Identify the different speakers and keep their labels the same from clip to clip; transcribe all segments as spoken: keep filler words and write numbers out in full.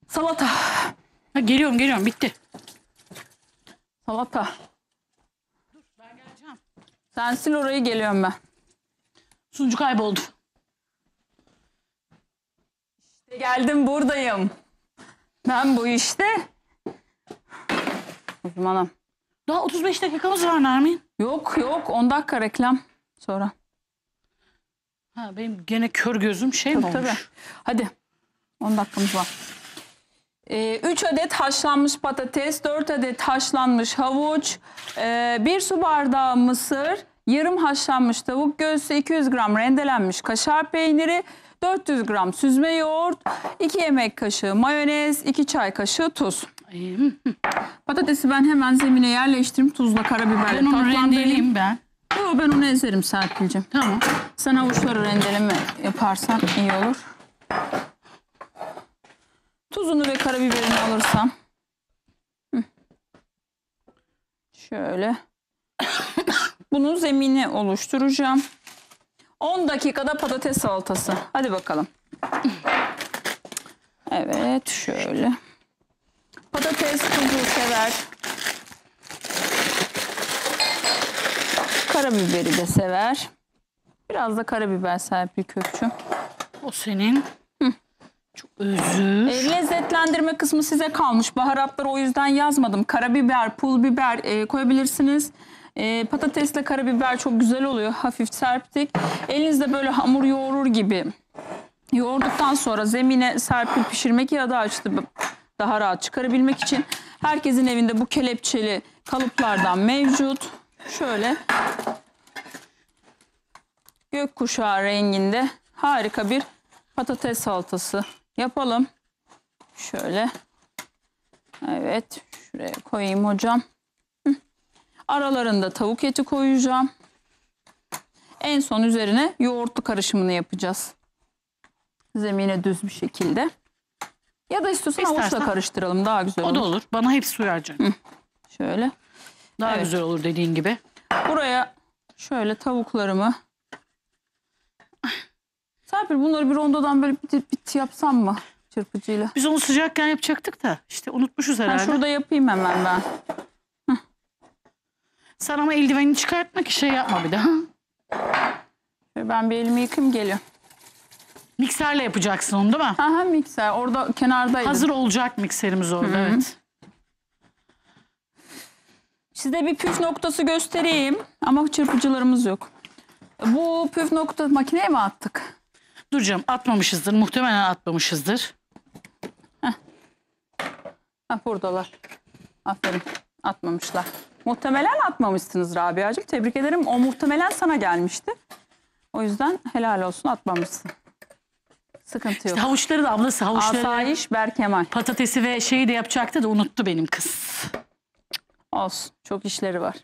Speaker 1: Salata.
Speaker 2: Ha, geliyorum geliyorum bitti.
Speaker 1: Salata.
Speaker 2: Dur ben geleceğim.
Speaker 1: Sen sil orayı, geliyorum ben.
Speaker 2: Sunucu kayboldu.
Speaker 1: İşte geldim, buradayım. Ben bu işte. Uzmanım.
Speaker 2: Daha otuz beş dakikamız var Nermin.
Speaker 1: Yok yok, on dakika reklam sonra.
Speaker 2: Ha, benim gene kör gözüm şey
Speaker 1: Tabii,
Speaker 2: mi
Speaker 1: tabii.
Speaker 2: olmuş?
Speaker 1: Hadi. on dakikamız var. Ee, üç adet haşlanmış patates, dört adet haşlanmış havuç, e, bir su bardağı mısır, yarım haşlanmış tavuk göğsü, iki yüz gram rendelenmiş kaşar peyniri, dört yüz gram süzme yoğurt, iki yemek kaşığı mayonez, iki çay kaşığı tuz.
Speaker 2: Ay, hı, hı.
Speaker 1: Patatesi ben hemen zemine yerleştireyim. Tuzla, karabiberle
Speaker 2: Ben onu
Speaker 1: tatlandırayım.
Speaker 2: rendeleyeyim ben.
Speaker 1: Yo, ben onu ezerim Serpil'cim.
Speaker 2: Tamam.
Speaker 1: Sen havuçları rendeleme yaparsan iyi olur. Tuzunu ve karabiberini alırsam. Hı. Şöyle. Bunun zemini oluşturacağım. on dakikada patates salatası. Hadi bakalım. Evet, şöyle. Patates tuzu sever. Karabiberi de sever. Biraz da karabiber Serpil Kökçü.
Speaker 2: O senin.
Speaker 1: Hı.
Speaker 2: Çok özür.
Speaker 1: E, lezzetlendirme kısmı size kalmış. Baharatları o yüzden yazmadım. Karabiber, pul biber e, koyabilirsiniz. E, patatesle karabiber çok güzel oluyor. Hafif serptik. Elinizde böyle hamur yoğurur gibi yoğurduktan sonra zemine Serpil pişirmek ya da açtı daha rahat çıkarabilmek için. Herkesin evinde bu kelepçeli kalıplardan mevcut. Şöyle gökkuşağı renginde harika bir patates salatası yapalım. Şöyle. Evet. Şuraya koyayım hocam. Hı. Aralarında tavuk eti koyacağım. En son üzerine yoğurtlu karışımını yapacağız. Zemine düz bir şekilde. Ya da istiyorsan
Speaker 2: İstersen.
Speaker 1: havuçla karıştıralım. Daha güzel olur.
Speaker 2: O da olur. Bana hepsi uyar canım.
Speaker 1: Şöyle.
Speaker 2: Daha
Speaker 1: Evet.
Speaker 2: güzel olur dediğin gibi.
Speaker 1: Buraya şöyle tavuklarımı. Serpil, bunları bir rondodan böyle bit bit yapsam mı çırpıcıyla?
Speaker 2: Biz onu sıcakken yapacaktık da işte unutmuşuz
Speaker 1: Ben
Speaker 2: herhalde.
Speaker 1: şurada yapayım hemen ben.
Speaker 2: Sen ama eldivenini çıkartma ki şey yapma bir daha.
Speaker 1: Şöyle ben bir elimi yıkayayım, geliyorum.
Speaker 2: Mikserle yapacaksın onu değil mi?
Speaker 1: Ha ha, mikser orada kenardaydı.
Speaker 2: Hazır olacak mikserimiz orada.
Speaker 1: Hı-hı.
Speaker 2: Evet.
Speaker 1: Size bir püf noktası göstereyim ama çırpıcılarımız yok. Bu püf nokta makineye mi attık?
Speaker 2: Dur canım, atmamışızdır. Muhtemelen atmamışızdır.
Speaker 1: Ha, buradalar. Aferin, atmamışlar. Muhtemelen atmamışsınız Rabia'cığım. Tebrik ederim. O muhtemelen sana gelmişti. O yüzden helal olsun, atmamışsın. Sıkıntı yok.
Speaker 2: İşte havuçları da ablası havuçları.
Speaker 1: Asayiş Berkemal.
Speaker 2: Patatesi ve şeyi de yapacaktı da unuttu benim kız.
Speaker 1: Olsun. Çok işleri var.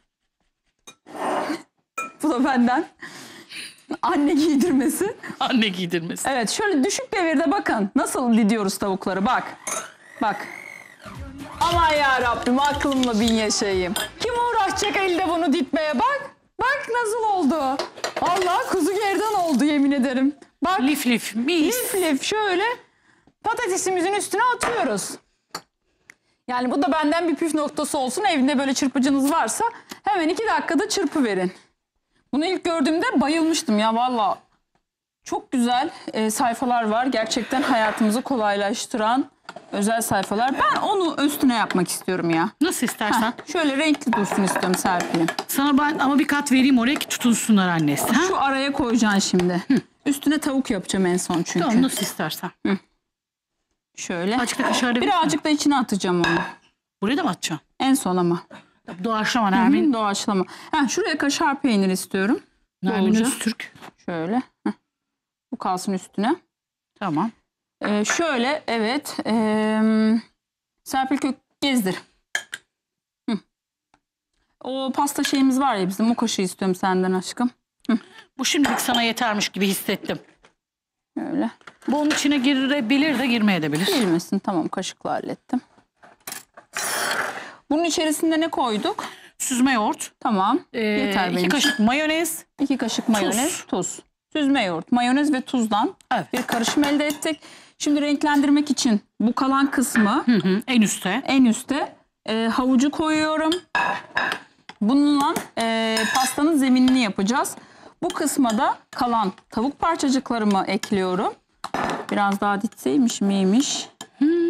Speaker 1: Bu da benden. Anne giydirmesi.
Speaker 2: Anne giydirmesi.
Speaker 1: Evet, şöyle düşük devirde bakın. Nasıl didiyoruz tavukları, bak. Bak. Aman ya Rabbim, aklımla bin yaşayayım. Kim uğraşacak elde bunu ditmeye, bak. Bak nasıl oldu. Allah, kuzu gerdan oldu yemin ederim. Bak.
Speaker 2: Lif lif mis.
Speaker 1: Lif lif şöyle patatesimizin üstüne atıyoruz. Yani bu da benden bir püf noktası olsun. Evinde böyle çırpıcınız varsa hemen iki dakikada çırpı verin. Bunu ilk gördüğümde bayılmıştım ya valla. Çok güzel e, sayfalar var. Gerçekten hayatımızı kolaylaştıran özel sayfalar. Ben onu üstüne yapmak istiyorum ya.
Speaker 2: Nasıl istersen.
Speaker 1: Heh, şöyle renkli dursun istiyorum Serpil'im.
Speaker 2: Sana ben ama bir kat vereyim oraya ki tutunsunlar annesi. Ha?
Speaker 1: Şu araya koyacaksın şimdi. Hı. Üstüne tavuk yapacağım en son çünkü.
Speaker 2: Tamam, nasıl istersen.
Speaker 1: Hı. Şöyle.
Speaker 2: Azıcık da kaşar
Speaker 1: Birazcık da içine atacağım onu.
Speaker 2: Buraya da mı atacaksın?
Speaker 1: En son ama.
Speaker 2: Doğaçlama
Speaker 1: Hı
Speaker 2: Nermin.
Speaker 1: hı, doğaçlama. Ha, şuraya kaşar peynir istiyorum.
Speaker 2: Nermin
Speaker 1: Bolca.
Speaker 2: Öztürk.
Speaker 1: Şöyle. Heh. Bu kalsın üstüne.
Speaker 2: Tamam.
Speaker 1: Ee, şöyle evet. Ee, Serpil Kök gezdir. Hı. O pasta şeyimiz var ya bizim, o kaşığı istiyorum senden aşkım. Hı.
Speaker 2: Bu şimdilik sana yetermiş gibi hissettim.
Speaker 1: Şöyle.
Speaker 2: Bu onun içine girebilir de girmeyebilir.
Speaker 1: Girmesin, tamam, kaşıkla hallettim. Bunun içerisinde ne koyduk?
Speaker 2: Süzme yoğurt.
Speaker 1: Tamam.
Speaker 2: Ee,
Speaker 1: Yeter benim
Speaker 2: iki kaşık
Speaker 1: için.
Speaker 2: mayonez.
Speaker 1: İki kaşık mayonez, tuz. Süzme yoğurt, mayonez ve tuzdan
Speaker 2: Evet.
Speaker 1: bir karışım elde ettik. Şimdi renklendirmek için bu kalan kısmı
Speaker 2: Hı hı, en üstte.
Speaker 1: en üste e, havucu koyuyorum. Bununla e, pastanın zeminini yapacağız. Bu kısma da kalan tavuk parçacıklarımı ekliyorum. Biraz daha ditseymiş miymiş? Hmm.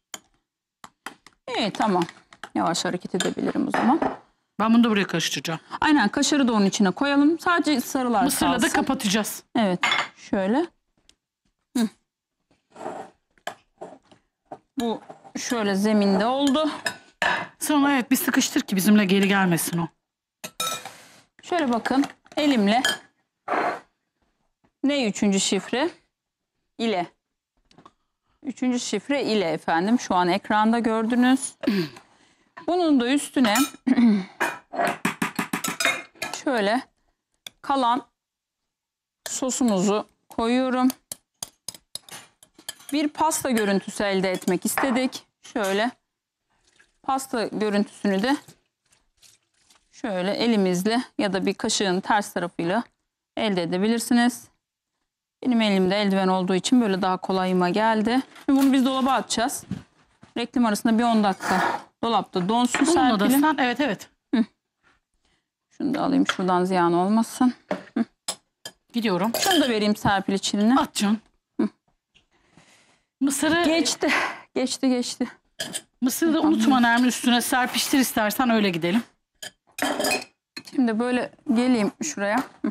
Speaker 1: İyi, tamam. Yavaş hareket edebilirim o zaman.
Speaker 2: Ben bunu da buraya karıştıracağım.
Speaker 1: Aynen, kaşarı da onun içine koyalım. Sadece sarılar
Speaker 2: Mısırla
Speaker 1: kalsın.
Speaker 2: da kapatacağız.
Speaker 1: Evet, şöyle. Hı. Bu şöyle zeminde oldu.
Speaker 2: Sonra evet bir sıkıştır ki bizimle geri gelmesin o.
Speaker 1: Şöyle bakın, elimle ne üçüncü şifre? İle. Üçüncü şifre ile efendim. Şu an ekranda gördünüz. Bunun da üstüne şöyle kalan sosumuzu koyuyorum. Bir pasta görüntüsü elde etmek istedik. Şöyle pasta görüntüsünü de şöyle elimizle ya da bir kaşığın ters tarafıyla elde edebilirsiniz. Benim elimde eldiven olduğu için böyle daha kolayıma geldi. Şimdi bunu biz dolaba atacağız. Reklam arasında bir on dakika dolapta donsun
Speaker 2: Bununla da
Speaker 1: Serpil'im.
Speaker 2: sen evet evet.
Speaker 1: Şunu da alayım şuradan, ziyan olmasın.
Speaker 2: Gidiyorum.
Speaker 1: Şunu da vereyim Serpil içine.
Speaker 2: At canım. Mısırı
Speaker 1: Geçti. Geçti geçti.
Speaker 2: Mısırı da unutma Nermin, üstüne serpiştir istersen, öyle gidelim.
Speaker 1: Şimdi böyle geleyim şuraya. Hı.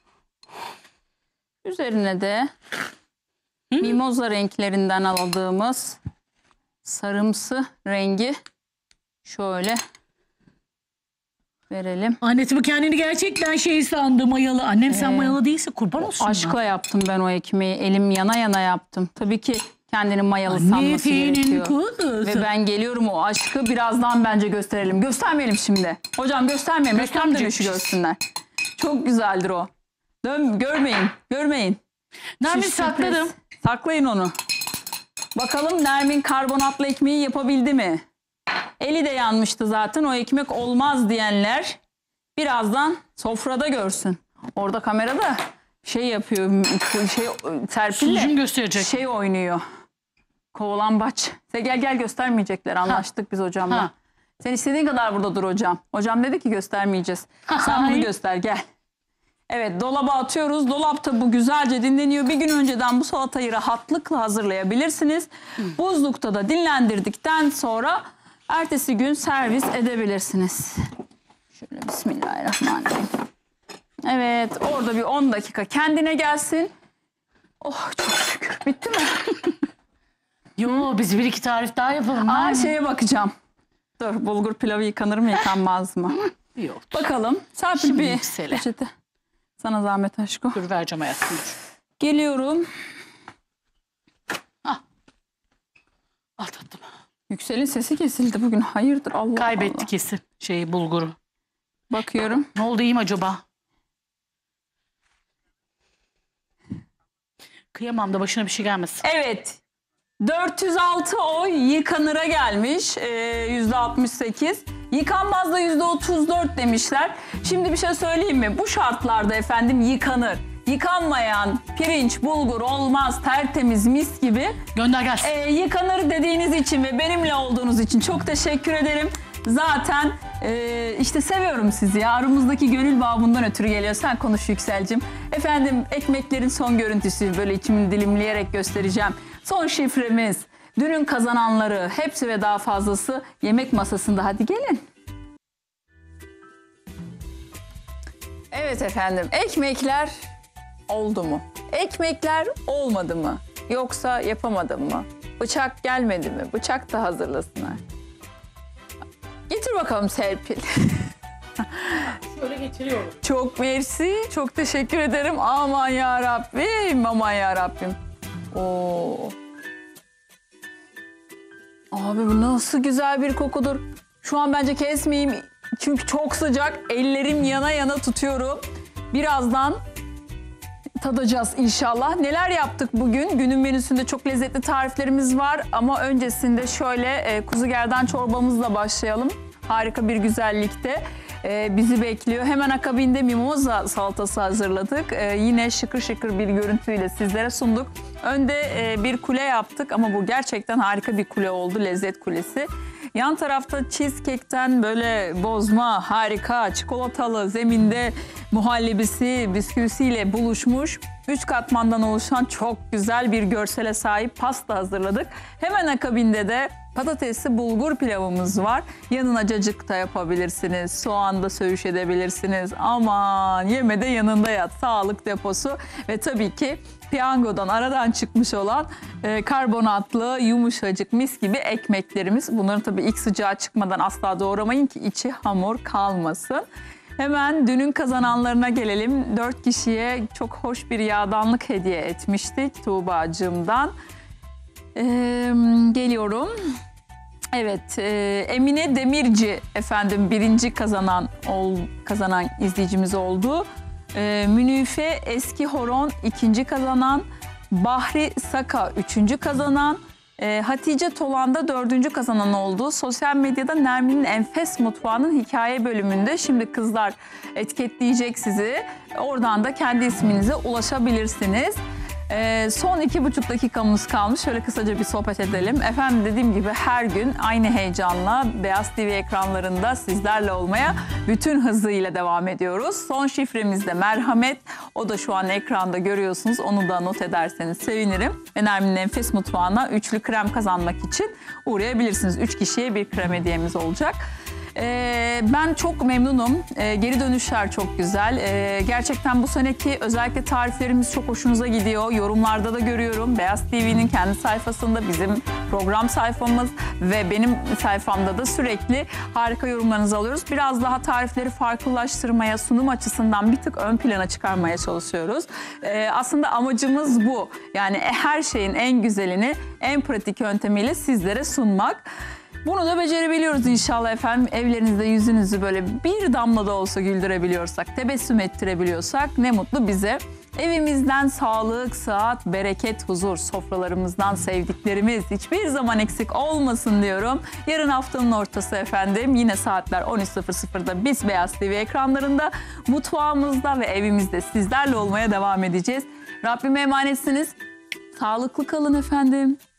Speaker 1: Üzerine de
Speaker 2: Hı?
Speaker 1: mimoza renklerinden aldığımız sarımsı rengi şöyle verelim.
Speaker 2: Annesi bu kendini gerçekten şey sandı, mayalı. Annem sen
Speaker 1: Ee,
Speaker 2: mayalı değilse kurban olsun.
Speaker 1: Aşkla yaptım ben o ekmeği. Elim yana yana yaptım. Tabii ki kendini mayalı sanması gerekiyor.
Speaker 2: kuzusu.
Speaker 1: Ve ben geliyorum, o aşkı birazdan bence gösterelim. Göstermeyelim şimdi. Hocam göstermeyelim. Reklam dönüşü
Speaker 2: Göstermeyecekmişiz.
Speaker 1: görsünler. Çok güzeldir o. Dön, görmeyin. Görmeyin.
Speaker 2: Nermin
Speaker 1: Şu
Speaker 2: sakladım.
Speaker 1: sürpriz. Saklayın onu. Bakalım Nermin karbonatlı ekmeği yapabildi mi? Eli de yanmıştı zaten. O ekmek olmaz diyenler birazdan sofrada görsün. Orada kamerada şey yapıyor. Şey,
Speaker 2: Sunucum
Speaker 1: Serpil'le
Speaker 2: gösterecek.
Speaker 1: şey oynuyor. Kovalambaç. Sen gel gel, göstermeyecekler. Anlaştık biz hocamla.
Speaker 2: Ha.
Speaker 1: Sen istediğin kadar burada dur hocam. Hocam dedi ki göstermeyeceğiz. Sen bunu
Speaker 2: Ay.
Speaker 1: göster, gel. Evet, dolaba atıyoruz. Dolapta bu güzelce dinleniyor. Bir gün önceden bu salatayı rahatlıkla hazırlayabilirsiniz. Buzlukta da dinlendirdikten sonra ertesi gün servis edebilirsiniz. Şöyle bismillahirrahmanirrahim. Evet, orada bir on dakika kendine gelsin. Oh çok şükür. Bitti mi?
Speaker 2: Yo, biz bir iki tarif daha yapalım.
Speaker 1: Aa,
Speaker 2: Nermin.
Speaker 1: şeye bakacağım. Dur, bulgur pilavı yıkanır mı yıkanmaz mı?
Speaker 2: Yok.
Speaker 1: Bakalım. Serpil
Speaker 2: Şimdi
Speaker 1: bir
Speaker 2: yüksele.
Speaker 1: peçete. Sana zahmet aşkım.
Speaker 2: Dur vereceğim hayatım.
Speaker 1: Geliyorum.
Speaker 2: Al tatlım.
Speaker 1: Yüksel'in sesi kesildi bugün. Hayırdır Allah
Speaker 2: Kaybetti
Speaker 1: Allah.
Speaker 2: kesin şeyi, bulguru.
Speaker 1: Bakıyorum.
Speaker 2: Ne oldu, iyi mi acaba? Kıyamam da başına bir şey gelmesin.
Speaker 1: Evet. dört yüz altı oy yıkanıra gelmiş. Ee, yüzde altmış sekiz. Yıkanmaz da yüzde otuz dört demişler. Şimdi bir şey söyleyeyim mi? Bu şartlarda efendim yıkanır. Yıkanmayan pirinç, bulgur olmaz, tertemiz, mis gibi.
Speaker 2: Gönder gelsin.
Speaker 1: Ee, yıkanır dediğiniz için ve benimle olduğunuz için çok teşekkür ederim. Zaten e, işte seviyorum sizi ya. Aramızdaki gönül bağı bundan ötürü geliyor. Sen konuş Yüksel'cim. Efendim, ekmeklerin son görüntüsü, böyle içimi dilimleyerek göstereceğim. Son şifremiz, dünün kazananları, hepsi ve daha fazlası yemek masasında. Hadi gelin. Evet efendim, ekmekler oldu mu? Ekmekler olmadı mı? Yoksa yapamadım mı? Bıçak gelmedi mi? Bıçak da hazırlasınlar. Getir bakalım Serpil.
Speaker 2: Şöyle getiriyorum.
Speaker 1: Çok mersi, çok teşekkür ederim. Aman ya Rabbim, aman ya Rabbim. Oo. Abi bu nasıl güzel bir kokudur. Şu an bence kesmeyeyim çünkü çok sıcak. Ellerim yana yana tutuyorum. Birazdan tadacağız inşallah. Neler yaptık bugün? Günün menüsünde çok lezzetli tariflerimiz var ama öncesinde şöyle e, kuzu gerdan çorbamızla başlayalım. Harika bir güzellikte e, bizi bekliyor. Hemen akabinde mimoza salatası hazırladık. E, yine şıkır şıkır bir görüntüyle sizlere sunduk. Önde e, bir kule yaptık ama bu gerçekten harika bir kule oldu. Lezzet kulesi. Yan tarafta cheesecake'ten böyle bozma, harika, çikolatalı zeminde muhallebisi, bisküvisiyle buluşmuş. Üç katmandan oluşan çok güzel bir görsele sahip pasta hazırladık. Hemen akabinde de patatesli bulgur pilavımız var. Yanına cacık da yapabilirsiniz. Soğan da söğüş edebilirsiniz. Aman yeme de yanında yat. Sağlık deposu ve tabii ki piyangodan aradan çıkmış olan e, karbonatlı, yumuşacık, mis gibi ekmeklerimiz. Bunların tabii ilk sıcağı çıkmadan asla doğramayın ki içi hamur kalmasın. Hemen dünün kazananlarına gelelim. Dört kişiye çok hoş bir yağdanlık hediye etmiştik Tuğba'cığımdan. Ee, geliyorum. Evet, e, Emine Demirci efendim birinci kazanan ol, kazanan izleyicimiz oldu. E, Münife Eski Horon ikinci kazanan. Bahri Saka üçüncü kazanan. E, Hatice Tolan da dördüncü kazanan oldu. Sosyal medyada Nermin'in Enfes Mutfağı'nın hikaye bölümünde şimdi kızlar etiketleyecek sizi. Oradan da kendi isminize ulaşabilirsiniz. Ee, son iki buçuk dakikamız kalmış. Şöyle kısaca bir sohbet edelim. Efendim dediğim gibi her gün aynı heyecanla Beyaz T V ekranlarında sizlerle olmaya bütün hızıyla devam ediyoruz. Son şifremiz de merhamet. O da şu an ekranda görüyorsunuz. Onu da not ederseniz sevinirim. Ve Nermin'in Enfes Mutfağı'na üçlü krem kazanmak için uğrayabilirsiniz. Üç kişiye bir krem hediyemiz olacak. Ee, ben çok memnunum. Ee, geri dönüşler çok güzel. Ee, gerçekten bu seneki özellikle tariflerimiz çok hoşunuza gidiyor. Yorumlarda da görüyorum. Beyaz T V'nin kendi sayfasında, bizim program sayfamız ve benim sayfamda da sürekli harika yorumlarınızı alıyoruz. Biraz daha tarifleri farklılaştırmaya, sunum açısından bir tık ön plana çıkarmaya çalışıyoruz. Ee, aslında amacımız bu. Yani her şeyin en güzelini, en pratik yöntemiyle sizlere sunmak. Bunu da becerebiliyoruz inşallah efendim. Evlerinizde yüzünüzü böyle bir damla da olsa güldürebiliyorsak, tebessüm ettirebiliyorsak ne mutlu bize. Evimizden sağlık, sıhhat, bereket, huzur, sofralarımızdan sevdiklerimiz hiçbir zaman eksik olmasın diyorum. Yarın haftanın ortası efendim. Yine saatler on üç sıfır sıfırda biz Beyaz T V ekranlarında, mutfağımızda ve evimizde sizlerle olmaya devam edeceğiz. Rabbime emanetsiniz. Sağlıklı kalın efendim.